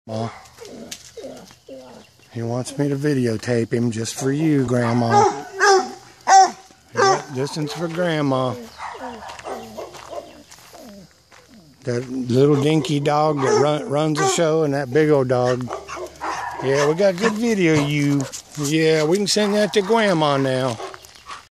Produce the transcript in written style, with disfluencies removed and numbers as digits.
Ma. He wants me to videotape him just for you, Grandma. Yeah, this one's for Grandma. That little dinky dog that runs the show and that big old dog. Yeah, we got good video of you. Yeah, we can send that to Grandma now.